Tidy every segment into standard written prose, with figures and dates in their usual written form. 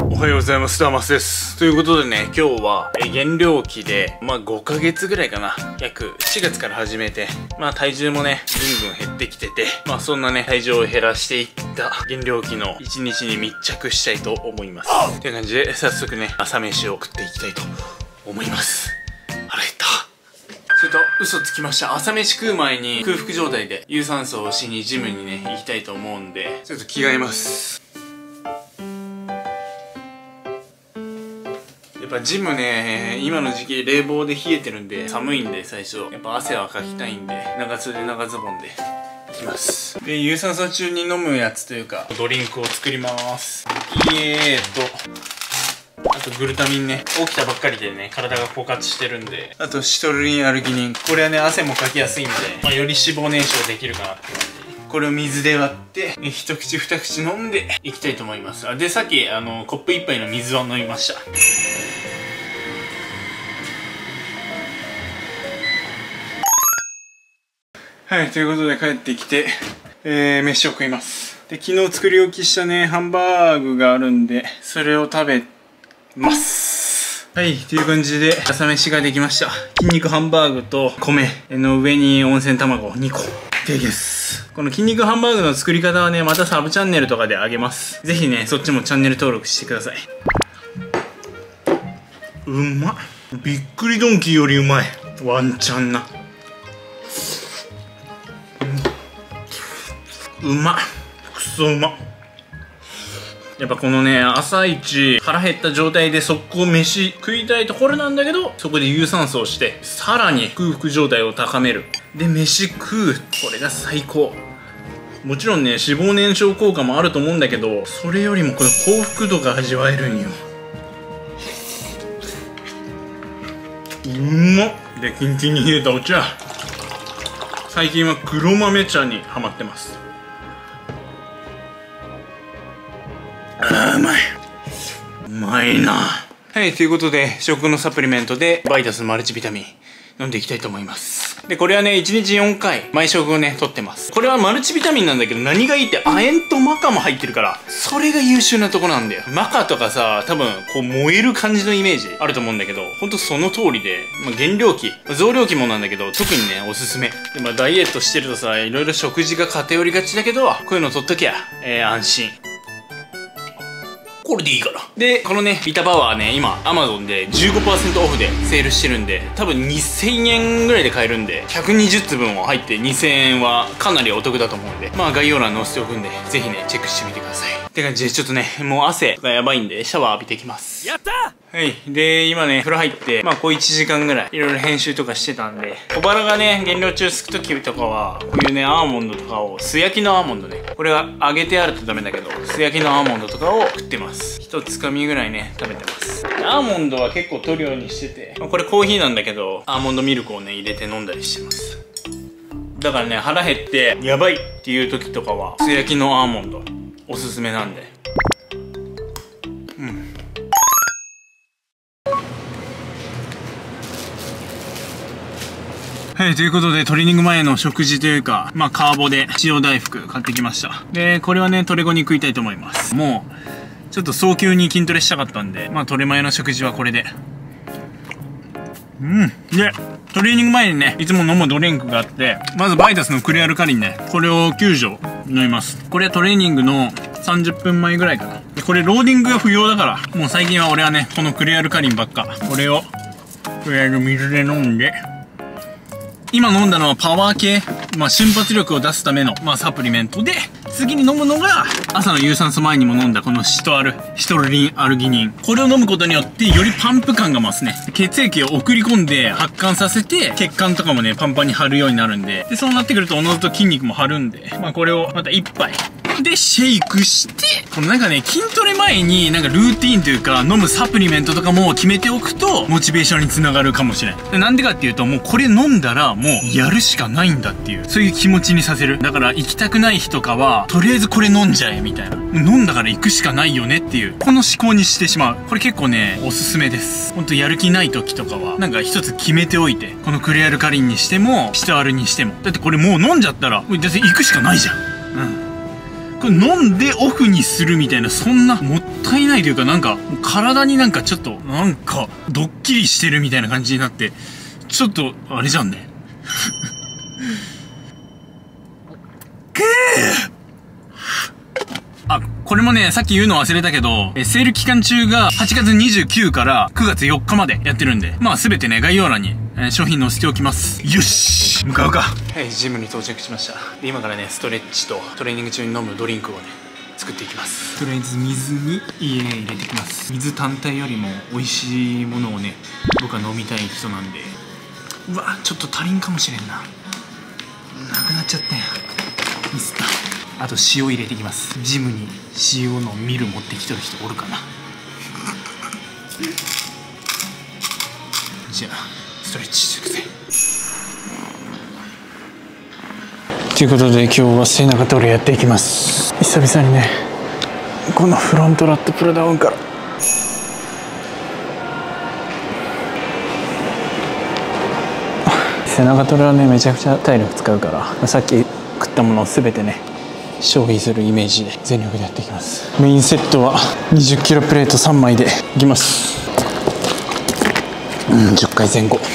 おはようございます。ダマスです。ということでね、今日は減量期で、5ヶ月ぐらいかな。約7月から始めて、体重もね、ぐんぐん減ってきてて、そんなね、体重を減らしていった減量期の1日に密着したいと思います。っていう感じで、早速ね、朝飯を食っていきたいと思います。腹減った。ちょっと嘘つきました。朝飯食う前に空腹状態で有酸素をしにジムにね、行きたいと思うんで、ちょっと着替えます。やっぱジムね、今の時期冷房で冷えてるんで寒いんで最初やっぱ汗はかきたいんで長袖長ズボンで来ます。で有酸素中に飲むやつというかドリンクを作ります。あとグルタミンね、起きたばっかりでね体が枯渇してるんで、あとシトルリンアルギニン、これはね汗もかきやすいんで、より脂肪燃焼できるかなって感じ。これを水で割って一口二口飲んでいきたいと思います。でさっきコップ一杯の水を飲みました。はい、ということで帰ってきて、飯を食います。で、昨日作り置きしたね、ハンバーグがあるんで、それを食べます。はい、という感じで朝飯ができました。筋肉ハンバーグと米の上に温泉卵2個。でです。この筋肉ハンバーグの作り方はね、またサブチャンネルとかであげます。ぜひね、そっちもチャンネル登録してください。うまっ。びっくりドンキーよりうまい。ワンチャンな。うまっ。くそうまっ。やっぱこのね、朝一腹減った状態で速攻飯食いたいところなんだけど、そこで有酸素をしてさらに空腹状態を高める。で飯食う。これが最高。もちろんね、脂肪燃焼効果もあると思うんだけど、それよりもこの幸福度が味わえるんよ。うまっ。でキンキンに冷えたお茶。最近は黒豆茶にハマってます。うまい。うまいな。はい、ということで食のサプリメントでバイタスマルチビタミン飲んでいきたいと思います。でこれはね、1日4回毎食をね取ってます。これはマルチビタミンなんだけど、何がいいって亜鉛とマカも入ってるから、それが優秀なとこなんだよ。マカとかさ、多分こう燃える感じのイメージあると思うんだけど、ほんとその通りで、減量期増量期もなんだけど、特にねおすすめで、ダイエットしてるとさ、いろいろ食事が偏りがちだけど、こういうの取っときゃ安心。これでいいから。で、このね、ビタパワーね、今、Amazon で 15% オフでセールしてるんで、多分2000円ぐらいで買えるんで、120粒も入って2000円はかなりお得だと思うんで、概要欄に載せておくんで、ぜひね、チェックしてみてください。って感じで、ちょっとね、もう汗がやばいんで、シャワー浴びてきます。やったー！はい。で、今ね、風呂入って、こう1時間ぐらい、いろいろ編集とかしてたんで、小腹がね、減量中すくときとかは、こういうね、アーモンドとかを、素焼きのアーモンドね、これは揚げてあるとダメだけど、素焼きのアーモンドとかを食ってます。1つかみぐらいね、食べてます。アーモンドは結構取るようにしてて、これコーヒーなんだけど、アーモンドミルクをね、入れて飲んだりしてます。だからね、腹減って、やばいっていう時とかは、素焼きのアーモンド、おすすめなんで。はい、ということでトレーニング前の食事というか、カーボで塩大福買ってきました。で、これはね、トレ後に食いたいと思います。もう、ちょっと早急に筋トレしたかったんで、トレ前の食事はこれで。で、トレーニング前にね、いつも飲むドリンクがあって、まずバイタスのクレアルカリンね、これを9錠飲みます。これトレーニングの30分前ぐらいかな。これローディングが不要だから、もう最近は俺はね、このクレアルカリンばっか。これを、とりあえず水で飲んで、今飲んだのはパワー系、瞬発力を出すための、サプリメントで、次に飲むのが、朝の有酸素前にも飲んだこのシトルリンアルギニン。これを飲むことによって、よりパンプ感が増すね。血液を送り込んで発汗させて、血管とかもね、パンパンに張るようになるんで、そうなってくると、おのずと筋肉も張るんで、これをまた1杯。で、シェイクして、この筋トレ前にルーティーンというか、飲むサプリメントとかも決めておくと、モチベーションにつながるかもしれない。なんでかっていうと、もうこれ飲んだら、もうやるしかないんだっていう、そういう気持ちにさせる。だから行きたくない日とかは、とりあえずこれ飲んじゃえ、みたいな。飲んだから行くしかないよねっていう、この思考にしてしまう。これ結構ね、おすすめです。ほんとやる気ない時とかは、一つ決めておいて、このクレアルカリンにしても、シトアルにしても。だってこれもう飲んじゃったら、だって行くしかないじゃん。 これ飲んでオフにするみたいな、そんなもったいないというか、なんか体になんかちょっとなんかドッキリしてるみたいな感じになって、ちょっとあれじゃんね。あ、これもね、さっき言うの忘れたけど、セール期間中が8月29から9月4日までやってるんで、まあすべてね、概要欄に、商品載せておきます。よし向かうか。はい、ジムに到着しました。で、今からね、ストレッチとトレーニング中に飲むドリンクをね、作っていきます。とりあえず水に入れていきます。水単体よりも美味しいものをね、僕は飲みたい人なんで。うわ、ちょっと足りんかもしれんな。なくなっちゃったやん。ミスった。あと塩入れていきます。ジムに塩のミル持ってきてる人おるかな。じゃあストレッチしてくぜ。ということで今日は背中トレやっていきます。久々にね、このフロントラットプルダウンから背中トレはね、めちゃくちゃ体力使うから、さっき食ったものを全てね消費するイメージで全力でやっていきます。メインセットは20キロプレート3枚でいきます。10回前後。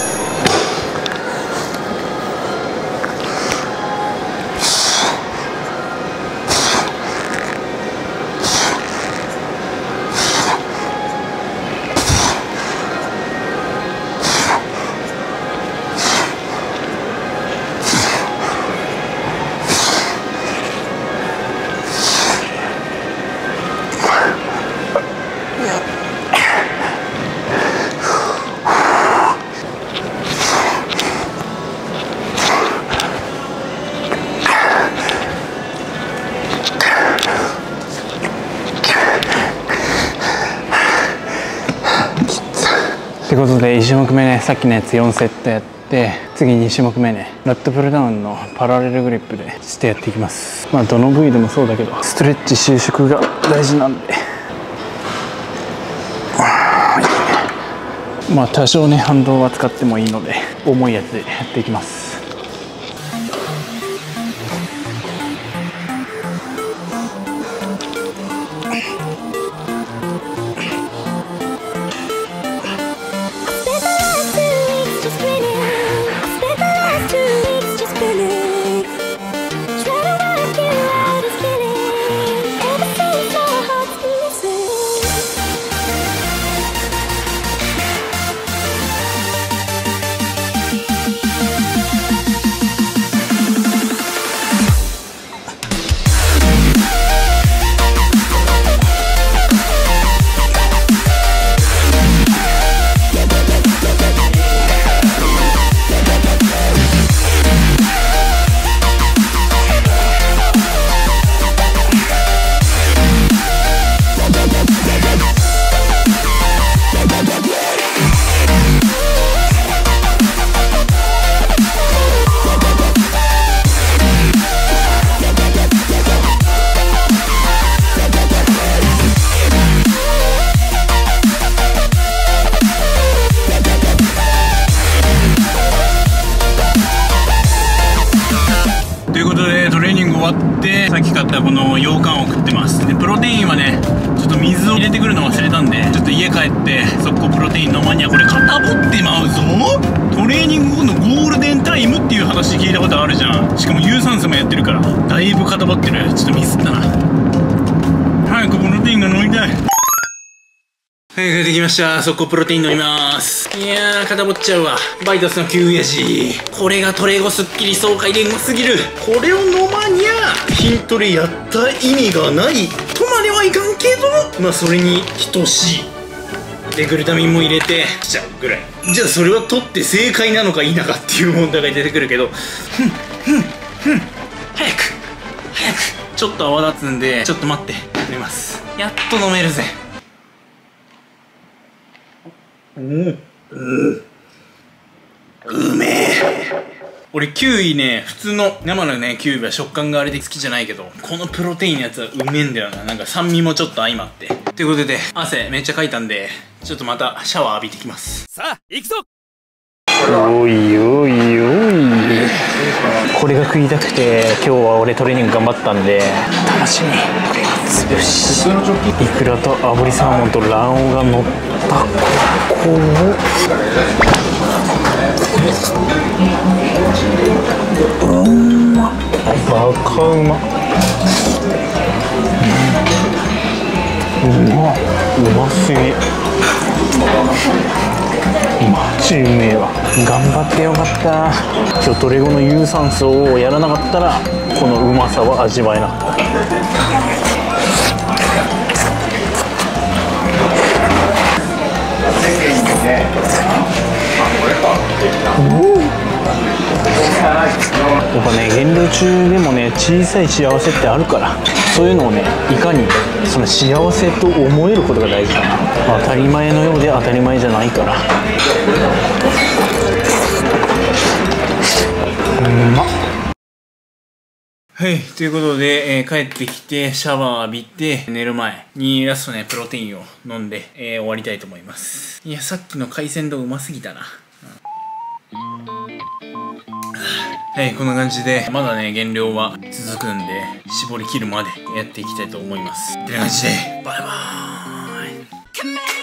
ということで1種目目ね、さっきのやつ4セットやって、次2種目目ね、ラットプルダウンのパラレルグリップでしてやっていきます。まあどの部位でもそうだけど、ストレッチ収縮が大事なんで、まあ多少ね反動は使ってもいいので、重いやつでやっていきます。終わってさっき買ったこの羊羹を食ってます。でプロテインはねちょっと水を入れてくるの忘れたんで、ちょっと家帰って速攻プロテイン飲まにはこれ肩ぼってまうぞ。トレーニング後のゴールデンタイムっていう話聞いたことあるじゃん。しかも有酸素もやってるからだいぶ肩ぼってる。ちょっとミスったな。早くプロテインが飲みたい。はい、帰ってきました。速攻プロテイン飲みます。いやー、肩ぼっちゃうわ。バイタスの9やし。これがトレゴスッキリ爽快でうますぎる。これを飲まにゃ筋トレやった意味がないとまではいかんけど、まあそれに等しい。でグルタミンも入れてしちゃうぐらい。じゃあそれは取って正解なのか否かっていう問題が出てくるけど、早くちょっと泡立つんで、ちょっと待って、飲みます。やっと飲めるぜ。うめえ。俺キウイね、普通の生のねキウイは食感があれで好きじゃないけど、このプロテインのやつはうめえんだよな。なんか酸味もちょっと相まって。ということで汗めっちゃかいたんで、ちょっとまたシャワー浴びてきます。さあ行くぞ。おいおいおい、 これが食いたくて今日は俺トレーニング頑張ったんで楽しみ。よし、イクラと炙りサーモンと卵黄が乗ったここをバカうま。うますぎ。マジうめえわ。頑張ってよかった。今日トレゴの有酸素をやらなかったらこのうまさは味わえなかった。やっぱね、減量中でもね、小さい幸せってあるから、そういうのをね、いかにその幸せと思えることが大事かな。当たり前のようで当たり前じゃないから。うまっ。はい、ということで、帰ってきてシャワー浴びて寝る前にラストねプロテインを飲んで、終わりたいと思います。いや、さっきの海鮮丼うますぎたな。はい、こんな感じでまだね減量は続くんで絞り切るまでやっていきたいと思います。ってな感じでバイバーイ。